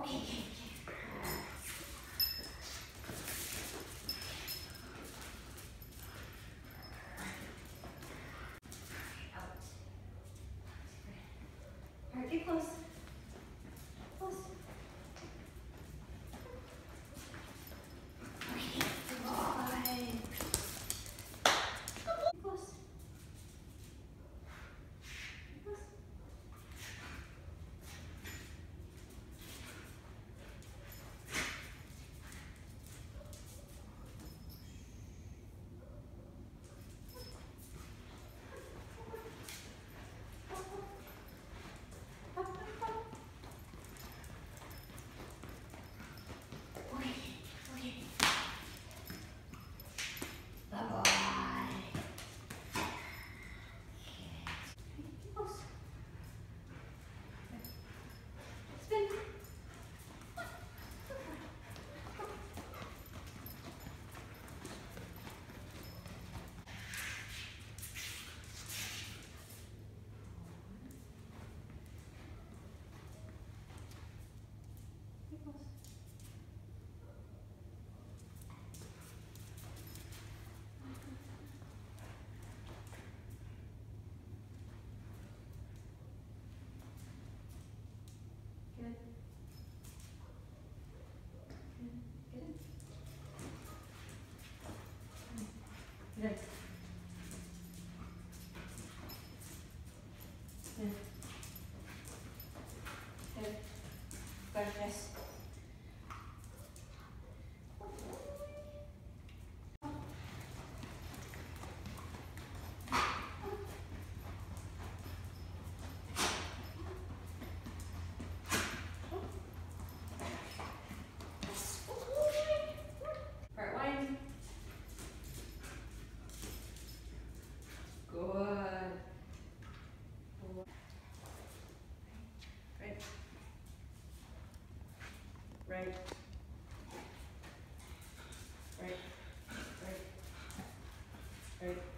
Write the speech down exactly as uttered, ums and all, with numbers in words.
Okay, okay, okay. Out. All right, get close. Close. Okay, good boy. Close. Close. Up, up, up. Okay, okay. Good boy. Close. Spin. Get close. Good. Good. Good. Good. Good. Good. Yes. Part one. Good. Right. Right. Right. Right. Right.